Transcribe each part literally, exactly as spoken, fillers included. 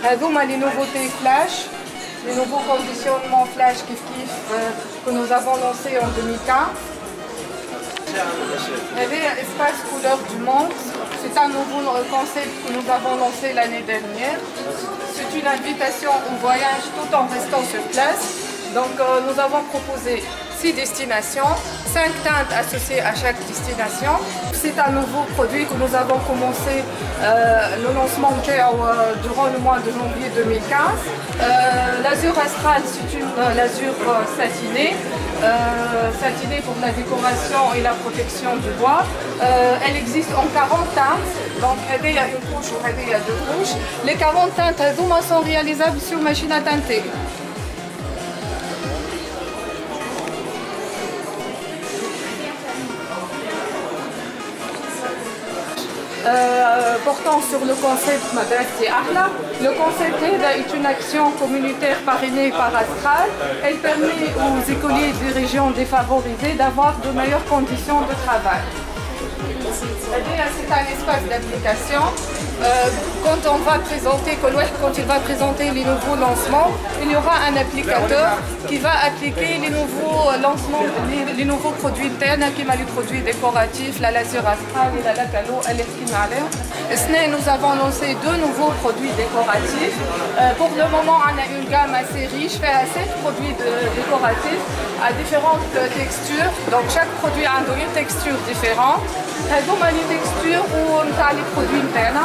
هذوما les nouveautés flash, les nouveaux conditionnements flash kif kif que nous avons lancés en deux mille quinze. هذا espace couleur du monde. C'est un nouveau concept que nous avons lancé l'année dernière. C'est une invitation au voyage tout en restant sur place. Donc euh, nous avons proposé six destinations, cinq teintes associées à chaque destination. C'est un nouveau produit que nous avons commencé euh, le lancement euh, durant le mois de janvier deux mille quinze. Euh, l'azur astral, c'est une euh, l'azur euh, satinée. Euh, satinée pour la décoration et la protection du bois. Euh, elle existe en quarante teintes, donc il y a une couche ou il y a deux couches. Les quarante teintes sont réalisables sur machine à teinter. Euh, portant sur le concept Madrasati Ahla. Le concept est une action communautaire parrainée par Astral. Elle permet aux écoliers des régions défavorisées d'avoir de meilleures conditions de travail. C'est un espace d'application. Euh, quand on va présenter, quand il va présenter les nouveaux lancements, il y aura un applicateur qui va appliquer les nouveaux lancements, les, les nouveaux produits ternes, qui sont les produits décoratifs, la laser astral et la lacalo, nous avons lancé deux nouveaux produits décoratifs. Euh, pour le moment, on a une gamme assez riche, fait à sept produits de, décoratifs à différentes textures. Donc chaque produit a une texture différente. هذوما لي تكستور ونتاع لي برودوي نتاعنا.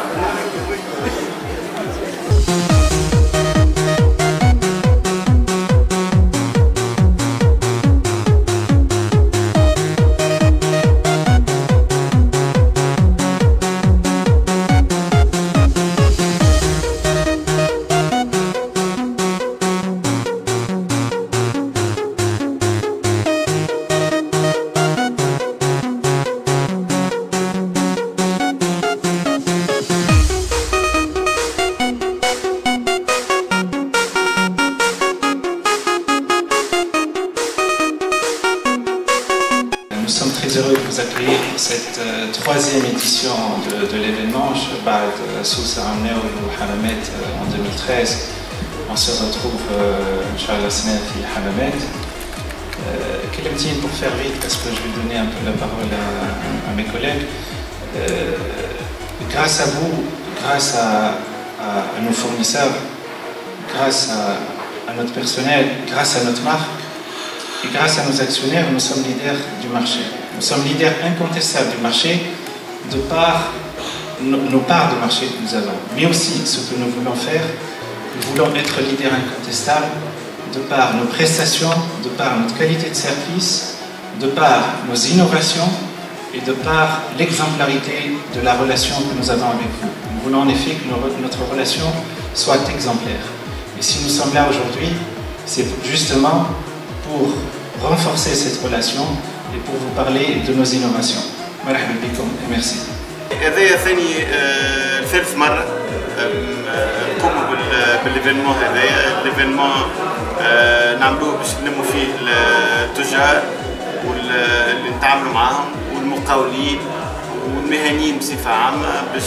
Nous sommes très heureux de vous accueillir pour cette euh, troisième édition de, de l'événement. بعد سوسة عمناو وحمامات en deux mille treize. On se retrouve euh, Inch'Allah semaine في حمامات. كلمتين pour faire vite parce que je vais donner un peu la parole à, à mes collègues. Euh, grâce à vous, grâce à, à, à nos fournisseurs, grâce à, à notre personnel, grâce à notre marque, et grâce à nos actionnaires, nous sommes leaders du marché. Nous sommes leaders incontestables du marché de par nos, nos parts de marché que nous avons. Mais aussi ce que nous voulons faire, nous voulons être leaders incontestables de par nos prestations, de par notre qualité de service, de par nos innovations et de par l'exemplarité de la relation que nous avons avec vous. Nous voulons en effet que notre relation soit exemplaire. Et si nous sommes là aujourd'hui, c'est justement pour renforcer cette relation et pour vous parler de nos innovations. مرحبا بكم et merci. هذا ثاني ثالث مرة نقوموا بالإيفينمون هذايا، الإيفينمون نعملوه باش نلموا فيه التجار واللي نتعاملوا معاهم والمقاولين والمهنيين بصفة عامة باش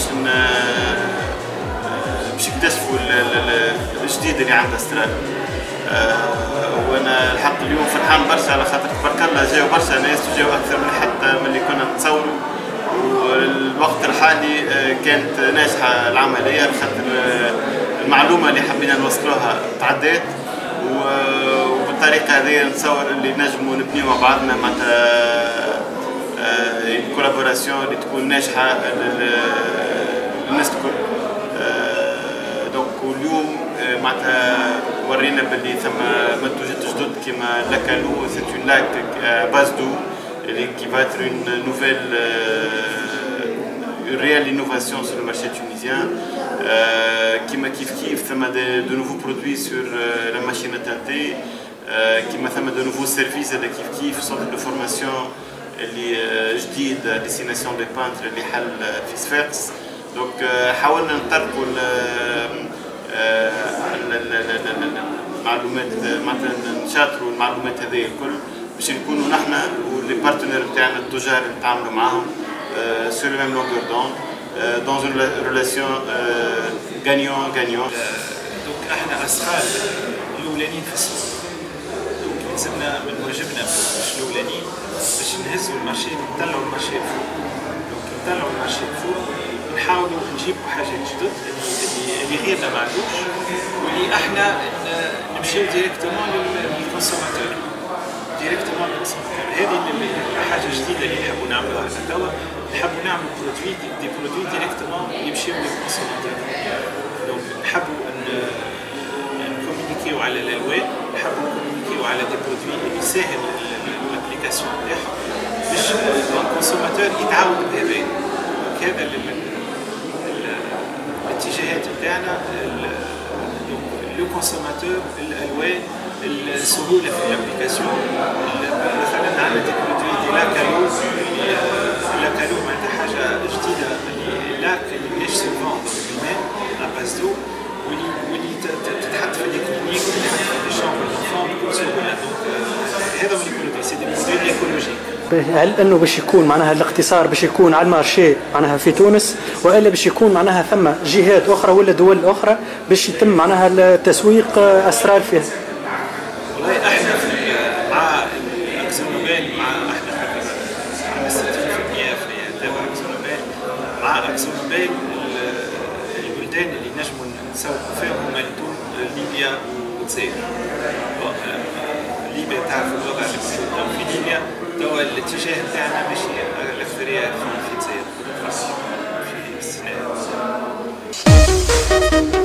باش يكتشفوا الجديد اللي عند استرال. وانا الحق اليوم فرحان برشا على خاطر تبارك الله جاو برشا ناس وجاو اكثر من حتى من اللي كنا نتصوروا، والوقت الحالي كانت ناجحه العمليه خاطر المعلومه اللي حبينا نوصلوها تعدات، وبالطريقه هذه نتصور اللي نجموا نبنيو مع بعضنا معناتها الكولابوراسيون اللي تكون ناجحه للناس الكل. دونك واليوم معناتها ورينا باللي ثم منتوجات جدد كيما لاكالو، سي اون لاك باز دو qui va être une nouvelle une réelle innovation sur le marché tunisien. Qui m'a kiff kiff, ثم de nouveaux produits sur la machine à teinter, qui m'a ثم de nouveaux services de kiff kiff, centre de formation اللي جديد destination des peintres اللي حل في صفاقس. دونك حاولنا نطرقوا المعلومات معناتها نشاطروا المعلومات هذه الكل باش نكونوا نحن واللي بارتنير نتاعنا التجار اللي نتعاملوا معاهم سور لو ميم لونغور دوند dans une relation gagnant-gagnant. دونك احنا اصحاب الاولانيين في السوق. دونك لازمنا من واجبنا باش الاولانيين باش نهزوا المارشي نطلعوا المارشي لفوق. دونك نطلعوا المارشي لفوق نحاولوا نجيبوا حاجات جدد اللي اللي غيرنا ما عندوش واللي احنا نمشيو ديريكتومون للكونسوماتور. ديريكتومون للكونسوماتور. هذه حاجه جديده اللي نحبوا نعملوها هذا توا. نحبوا نعملوا برودوي دي برودوي ديريكتومون يمشيو للكونسوماتور. دونك نحبوا نكومونيكيو على الالوان، نحبوا نكومونيكيو على دي برودوي اللي يساهم الابليكاسيون تاعهم باش الكونسوماتور يتعاون بهذا. دونك هذا الاتجاهات نتاعنا. لو كونسوماتور، الالوان، السهوله في الابليكاسيون. مثلا عندنا دي برودوي دي لاكالو. لاكالو معناتها حاجه جديده اللي لاك اللي ماهيش سولفون بالماء اباز دو واللي واللي تتحط في لي كلينيك وتتحط في لي شامبر دونفون بكل سهوله. دونك هذا هو البرودوي سي دي برودوي ايكولوجيك. هل انه باش يكون معناها الاقتصار باش يكون على المارشي معناها في تونس والا باش يكون معناها ثم جهات اخرى ولا دول اخرى باش يتم معناها التسويق استرال فيها؟ والله احنا مع اكسونوبيل مع احنا مع ستين بالمئة في تابع اكسونوبيل مع اكسونوبيل البلدان اللي نجموا نسوقوا فيهم هما ليبيا والجزائر. ليبيا تعرف الوضع اللي موجود في ليبيا توا الاتجاه نتاعنا ماشي الاكثريه في الجزائر في الصناعه.